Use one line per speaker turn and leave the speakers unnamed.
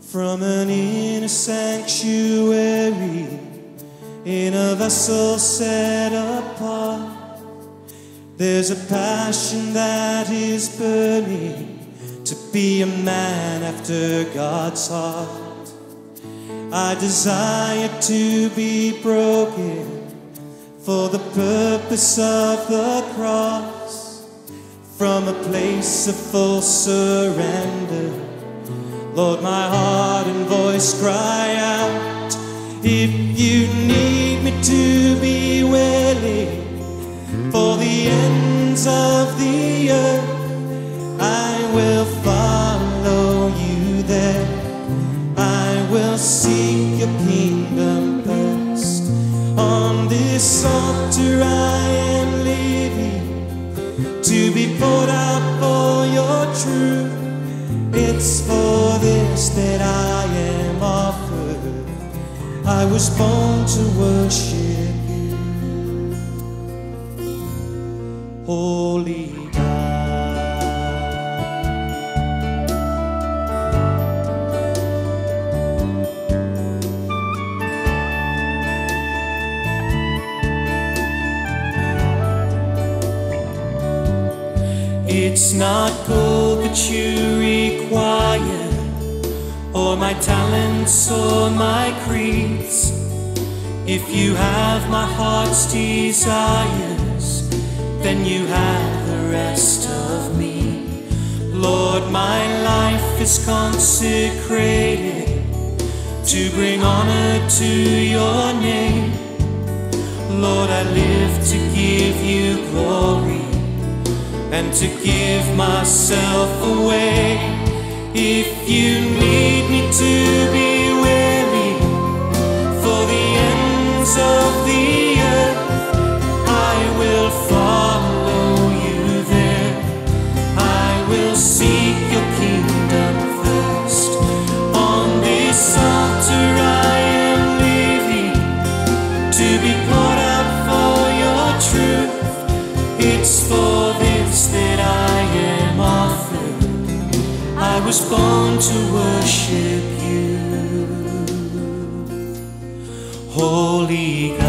from an inner sanctuary, in a vessel set apart. There's a passion that is burning to be a man after God's heart. I desire to be broken for the purpose of the cross, from a place of full surrender. Lord, my heart and voice cry out. If you need me to be willing for the ends of the earth, I will follow you there. I will seek your kingdom first. On this altar I am living to be poured out for your truth. It's for this that I am offered. I was born to worship you, Holy It's not gold that you require, or my talents or my creeds. If you have my heart's desires, then you have the rest of me. Lord, my life is consecrated to bring honor to your name. Lord, I live to give you glory and to give myself away. If you need me to be willing for the ends of the earth, I will follow you there. I will seek your kingdom first. On this altar I am living to be poured out for your truth. It's for this that I am offered. I was born to worship you, Holy God.